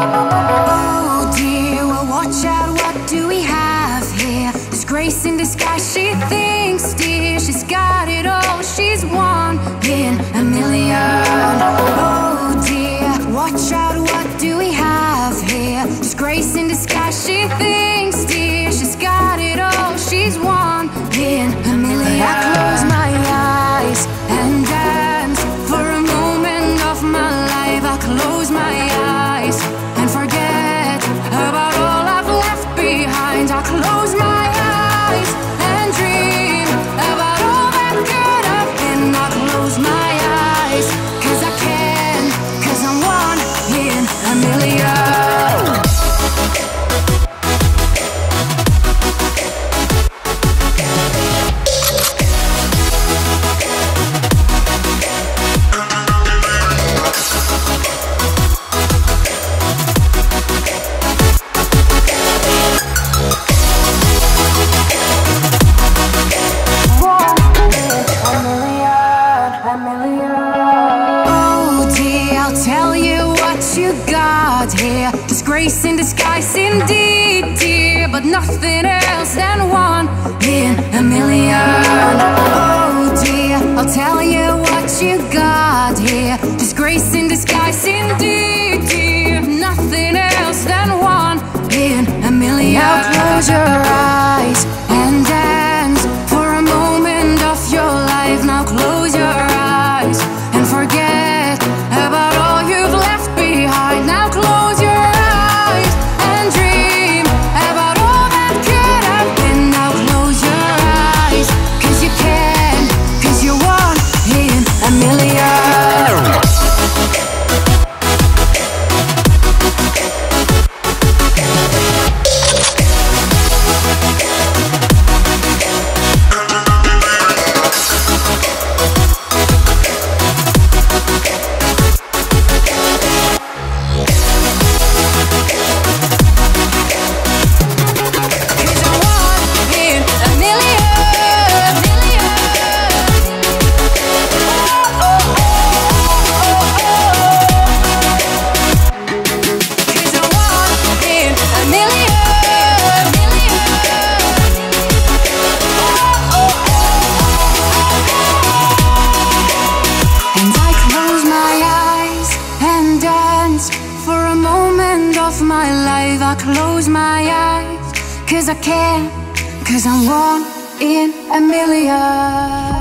Oh dear, well watch out, what do we have here? There's grace in disguise, she thinks, dear, she's got it all. She's one in a million. Oh dear, watch out, what do we have here? There's grace in disguise, she thinks, dear, she's got it all. She's one in a million. I close my eyes and dance for a moment of my life. I close my eyes and forget about all I've left behind. I close my eyes and dream about all that could have been. I close my eyes, 'cause I can, 'cause I'm one in a million. There's grace in disguise indeed, dear, but nothing else than one in a million. Oh dear, I'll tell you what you got here. There's grace in disguise indeed, dear, nothing else than one in a million. Now close your eyes and dance for a moment of your life. Now close your eyes and forget about all you've left behind. Now close your eyes and dream about all that could have been. Now close your eyes, 'cause you can, 'cause you're one in a million. My life, I close my eyes, 'cause I can, 'cause I'm one in a million.